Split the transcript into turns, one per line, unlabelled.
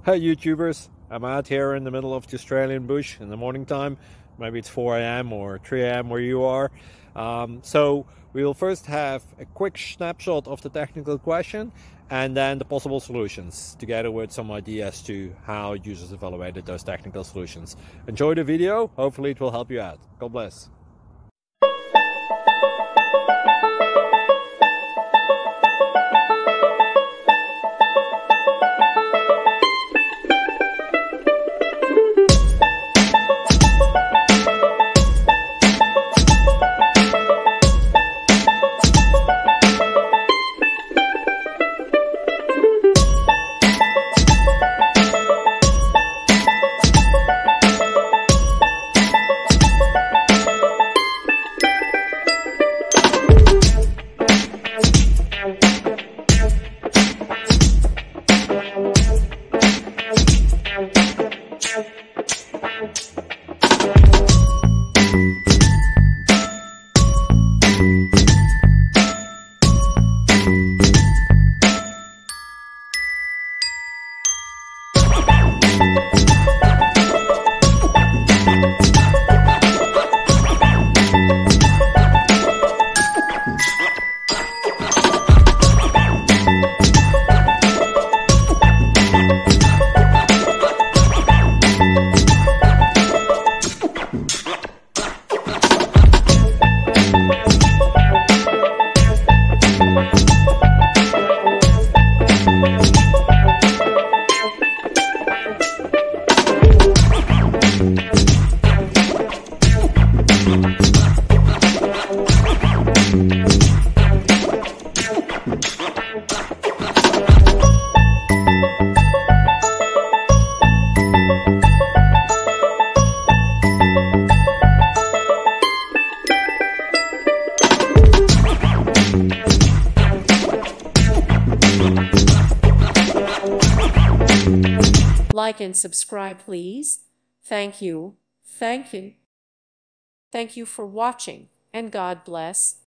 Hey YouTubers, I'm out here in the middle of the Australian bush in the morning time. Maybe it's 4 a.m. or 3 a.m. where you are. So we'll first have a quick snapshot of the technical question and then the possible solutions, together with some ideas to how users evaluated those technical solutions. Enjoy the video, hopefully it will help you out. God bless.
Like and subscribe, please. Thank you. Thank you. Thank you for watching, and God bless.